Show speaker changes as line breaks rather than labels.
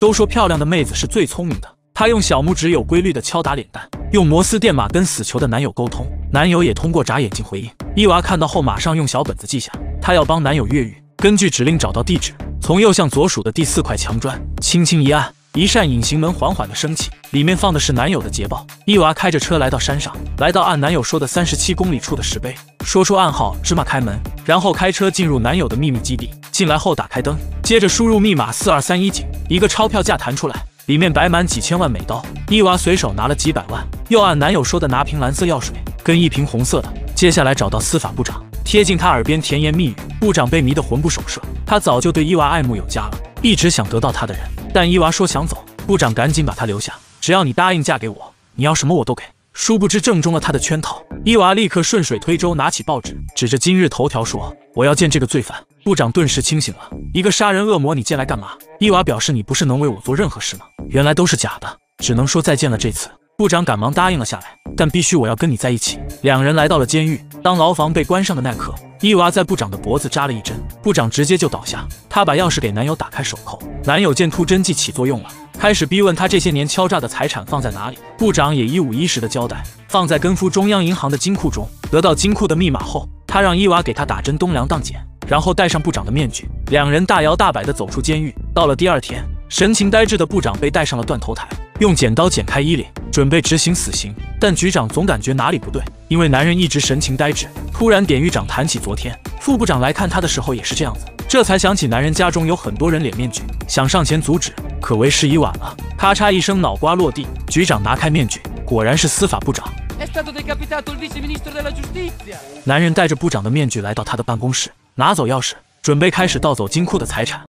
都说漂亮的妹子是最聪明的。她用小拇指有规律的敲打脸蛋，用摩斯电码跟死囚的男友沟通，男友也通过眨眼睛回应。伊娃看到后马上用小本子记下，她要帮男友越狱，根据指令找到地址，从右向左数的第4块墙砖，轻轻一按，一扇隐形门缓缓地升起，里面放的是男友的捷报。伊娃开着车来到山上，来到按男友说的37公里处的石碑，说出暗号，芝麻开门，然后开车进入男友的秘密基地。进来后打开灯，接着输入密码423井，一个钞票架弹出来，里面摆满几千万美刀。伊娃随手拿了几百万，又按男友说的拿瓶蓝色药水跟一瓶红色的。接下来找到司法部长，贴近他耳边甜言蜜语。部长被迷得魂不守舍，他早就对伊娃爱慕有加了，一直想得到她的人。但伊娃说想走，部长赶紧把她留下，只要你答应嫁给我，你要什么我都给。殊不知正中了他的圈套，伊娃立刻顺水推舟，拿起报纸，指着今日头条说：“我要见这个罪犯。”部长顿时清醒了，一个杀人恶魔，你见来干嘛？伊娃表示：“你不是能为我做任何事吗？”原来都是假的，只能说再见了。这次部长赶忙答应了下来，但必须我要跟你在一起。两人来到了监狱，当牢房被关上的那刻，伊娃在部长的脖子扎了一针，部长直接就倒下。她把钥匙给男友打开手铐，男友见突针剂起作用了，开始逼问他这些年敲诈的财产放在哪里。部长也一五一十的交代，放在根夫中央银行的金库中。得到金库的密码后，他让伊娃给他打针冬凉当碱，然后戴上部长的面具，两人大摇大摆地走出监狱。到了第二天，神情呆滞的部长被带上了断头台，用剪刀剪开衣领，准备执行死刑。但局长总感觉哪里不对，因为男人一直神情呆滞。突然典狱长谈起昨天副部长来看他的时候也是这样子，这才想起男人家中有很多人脸面具，想上前阻止，可为时已晚了。咔嚓一声，脑瓜落地，局长拿开面具，果然是司法部长。男人戴着部长的面具来到他的办公室，拿走钥匙，准备开始盗走金库的财产。